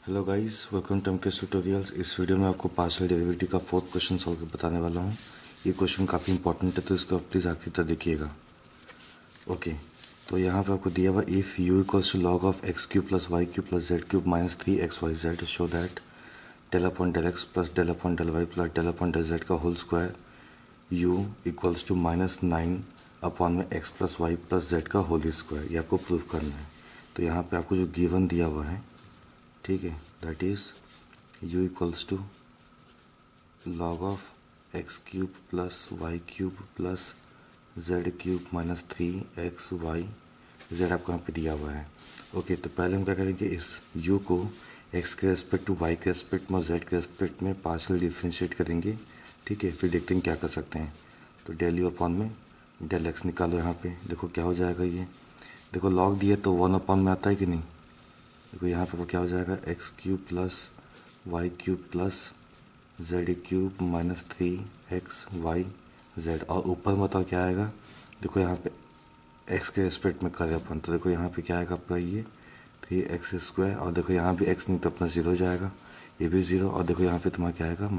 Hello guys, welcome to MKS tutorials. इस video में आपको पार्शियल डेरिवेटिव का फोर्थ क्वेश्चन सॉल्व करके बताने वाला हूँ। ये क्वेश्चन काफ़ी इंपॉर्टेंट है, तो इसको आप प्लीज़ आखिर तक देखिएगा। ओके, तो यहाँ पे आपको दिया हुआ if u equals to log of x cube plus y cube plus z cube minus 3xyz show that del upon del x plus del upon del y plus del upon del z का whole square u equals to -9 upon में x plus y plus z का whole square. ये आपको proof करना है। तो यहाँ पे आपको जो गिवन दिया हुआ है, ठीक है, that is u equals to log of x cube plus y cube plus z cube minus 3xy z आपको यहाँ पे दिया हुआ है। ओके, तो पहले हम क्या करेंगे, इस u को x के रेस्पेक्ट टू y के रेस्पेक्ट में और z के रेस्पेक्ट में पार्शियल डिफ्रेंशिएट करेंगे। ठीक है, फिर देखते हैं क्या कर सकते हैं। तो डेल यू अपॉन में डेल x निकालो। यहाँ पे देखो क्या हो जाएगा। ये देखो लॉग दिए तो 1 अपॉन में आता है कि नहीं। देखो यहाँ पे क्या हो जाएगा, x cube plus y cube plus z cube minus 3xyz और ऊपर में बताओ क्या आएगा। देखो यहाँ पे एक्स के रेस्पेक्ट में करें अपन, तो देखो यहाँ पे क्या आएगा आपका ये 3x² और देखो यहाँ भी x नहीं तो अपना 0 हो जाएगा, ये भी 0 और देखो यहाँ पे तुम्हारा क्या आएगा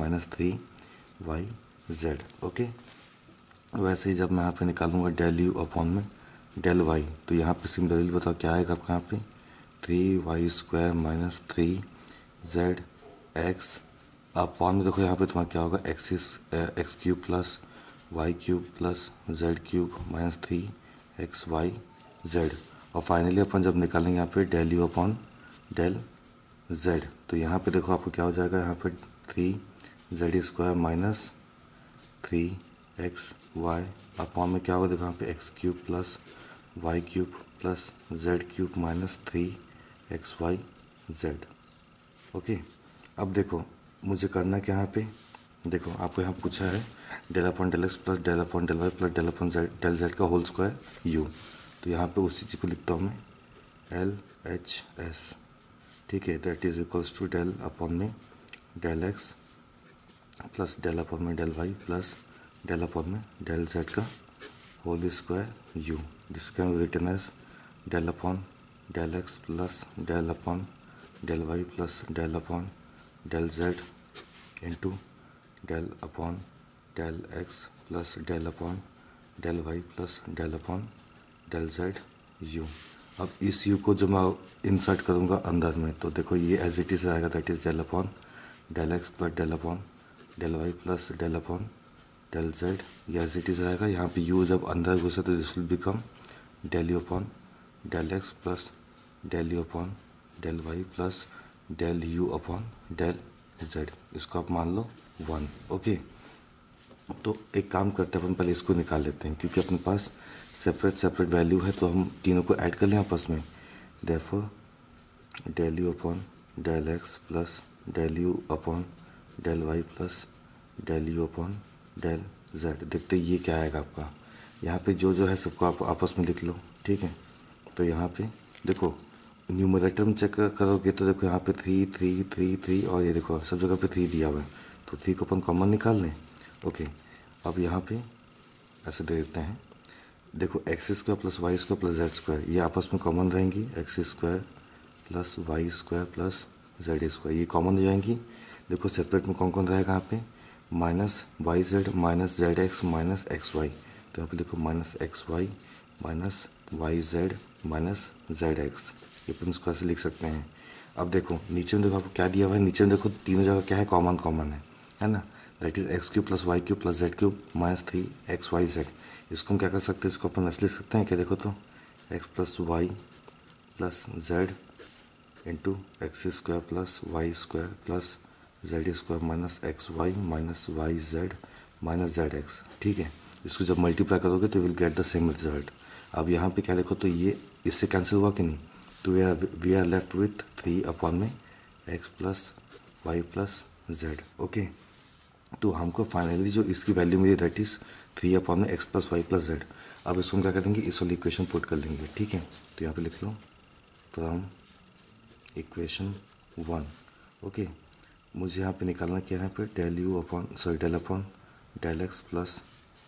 -3yz। ओके, वैसे ही जब मैं यहाँ पे निकालूंगा डेल यू अपॉन में डेल वाई, तो यहाँ पे सिमिलरली बताओ क्या आएगा आपका यहाँ पे 3y² माइनस 3zx अपॉन में देखो यहाँ पे तुम्हारा क्या होगा x cube plus y cube plus z cube minus 3xyz। और फाइनली अपन जब निकालेंगे यहाँ पे del u upon del z, तो यहाँ पे देखो आपको क्या हो जाएगा, यहाँ पे 3z² माइनस 3xy अपॉन में क्या होगा, देखो यहाँ पे x cube plus y cube plus z cube minus 3xyz। Okay, अब देखो मुझे करना क्या यहाँ पे, देखो आपको यहाँ पूछा है del upon del x plus del upon del y plus del upon del z का होल स्क्वायर यू। तो यहाँ पे उसी चीज़ को लिखता हूँ मैं LHS। ठीक है, that is equals to del upon में del x plus del upon में del y plus del upon में डेल जेड का whole square u. This can written as del upon del x plus del upon del y plus del upon del z into del upon del x plus del upon del y plus del upon del z u. अब इस you को जो मैं insert करूँगा अंदर में, तो देखो ये एज इट इज़ आएगा, that is del upon del x plus del upon del y plus del upon del z, ये एज इट इज़ आएगा। यहाँ पे यू जब अंदर घुसे तो this will become del u upon del x plus del u upon del y plus del u upon del z. इसको आप मान लो 1। ओके, तो एक काम करते हैं, अपन पहले इसको निकाल लेते हैं क्योंकि अपने पास सेपरेट वैल्यू है, तो हम तीनों को ऐड कर लें आपस में। Therefore del u upon del x plus del u upon del y plus del u upon del z. देखते ये क्या आएगा आपका। यहाँ पे जो है सबको आप आपस में लिख लो। ठीक है, तो यहाँ पे देखो न्यूमरेटर में चेक करोगे तो देखो यहाँ पे 3 और ये देखो सब जगह पे 3 दिया हुआ है, तो 3 को अपन कॉमन निकाल लें। ओके, अब यहाँ पे ऐसे दे देते हैं, देखो x² plus y² plus z² ये आपस में कॉमन रहेंगी, x² plus y² plus z², ये कॉमन हो जाएंगी। देखो सेपरेट में कौन कौन रहेगा यहाँ पे, -yz minus zx minus xy, तो यहाँ पे देखो -xy minus yz minus zx, ये अपन इसको ऐसे लिख सकते हैं। अब देखो नीचे में देखो आपको क्या दिया हुआ है, नीचे में देखो तीनों जगह क्या है, कॉमन है ना, that is x cube plus y cube plus z cube minus 3xyz। इसको हम क्या कर सकते हैं, इसको अपन ऐसे लिख सकते हैं, क्या देखो तो x plus y plus z into x² plus y² plus z² minus xy minus yz minus zx। ठीक है, इसको जब मल्टीप्लाई करोगे तो will get the same result. अब यहाँ पे क्या देखो तो ये इससे कैंसिल हुआ कि नहीं, तो we are left with 3 upon में x plus y plus z. Okay, तो हमको फाइनली जो इसकी वैल्यू मिली दैट इज 3 अपॉन में x plus y plus z. अब इसको हम क्या करेंगे, इस वाली इक्वेशन पुट कर लेंगे। ठीक है, तो यहाँ पे लिख लो फ्रॉम इक्वेशन 1। ओके, मुझे यहाँ पे निकालना क्या है, यहाँ पे del upon del x plus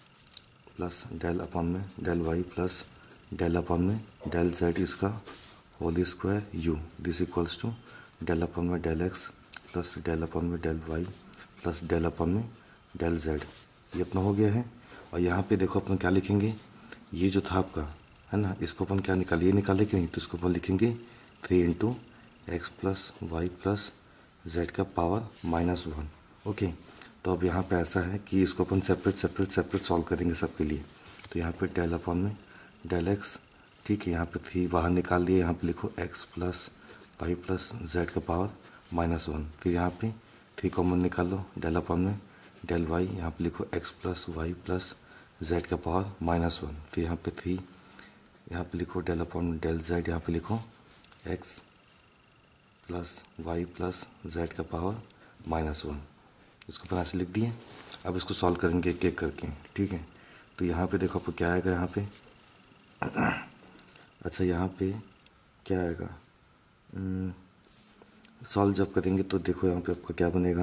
del upon में del y plus del upon में डेल जेड इसका whole square u, this equals to del upon में del x plus del upon में del y plus del upon में del z, ये अपना हो गया है। और यहाँ पे देखो अपन क्या लिखेंगे, ये जो था आपका है ना, इसको अपन क्या निकालिए, निकाले कि नहीं, तो इसको अपन लिखेंगे 3 into x plus y plus z का पावर -1। ओके, तो अब यहाँ पे ऐसा है कि इसको अपन सेपरेट सेपरेट सेपरेट सॉल्व करेंगे सबके लिए। तो यहाँ पे डेल अपन में डेल एक्स, ठीक है, यहाँ पे 3 बाहर निकाल लिए, यहाँ पे लिखो x plus y plus z का पावर -1। फिर यहाँ पे 3 कॉमन निकाल लो, डेल अपन में डेल वाई, यहाँ पे लिखो x plus y plus z का पावर -1। फिर यहाँ पे 3, यहाँ पे लिखो डेल अपन डेल जेड, यहाँ पे लिखो x plus y plus z का पावर -1। इसको अपन ऐसे लिख दिए। अब इसको सॉल्व करेंगे एक एक करके, ठीक है। तो यहाँ पे देखो आपको क्या आएगा यहाँ पे, अच्छा यहाँ पे क्या आएगा, सॉल्व जब करेंगे तो देखो यहाँ पे आपका क्या बनेगा,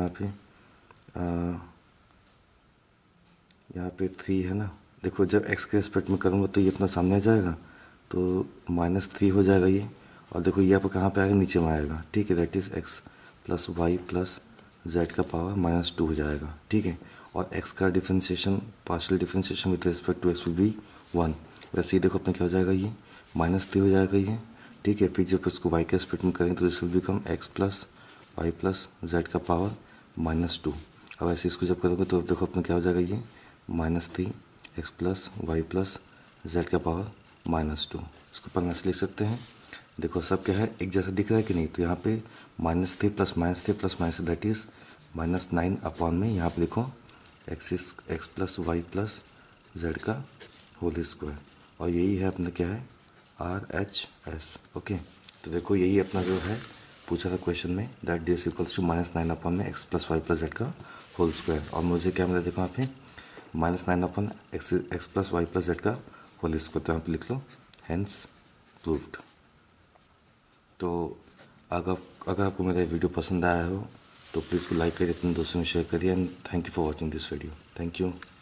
यहाँ पे 3 है ना, देखो जब x के रेस्पेक्ट में करूँगा तो ये अपना सामने आ जाएगा, तो -3 हो जाएगा ये। और देखो ये आपको कहाँ पे आएगा, नीचे में आएगा, ठीक है, that is x plus y plus z का पावर -2 हो जाएगा, ठीक है। और x का differentiation, partial differentiation with respect to x will be 1। वैसे ही देखो अपना क्या हो जाएगा, ये -3 हो जाएगा ये, ठीक है। फिर जब इसको y के रेस्पेक्ट में करेंगे तो this will become x plus y plus z का पावर -2। अब ऐसे इसको जब करोगे तो देखो अपना क्या हो जाएगा, ये -3 x plus y plus z का पावर -2। इसको अपन ऐसे लिख सकते हैं। देखो सब क्या है, एक जैसा दिख रहा है कि नहीं, तो यहाँ पे -3 plus -3 plus -3 that is -9 upon में यहाँ पे लिखो x plus y plus z का होल स्क्वायर। और यही है अपना क्या है, RHS। ओके, तो देखो यही अपना जो है पूछा था क्वेश्चन में, that this equals to -9 upon में x plus y plus z का होल स्क्वायर। और मुझे क्या मिला, देखो यहाँ पे -9 upon x plus y plus z का होल स्क्वायर, तो यहाँ पे लिख लो हेंस प्रूव्ड। तो अगर आपको मेरा वीडियो पसंद आया हो तो प्लीज़ को लाइक करिए, अपने दोस्तों में शेयर करिए, and thank you for watching this video. Thank you.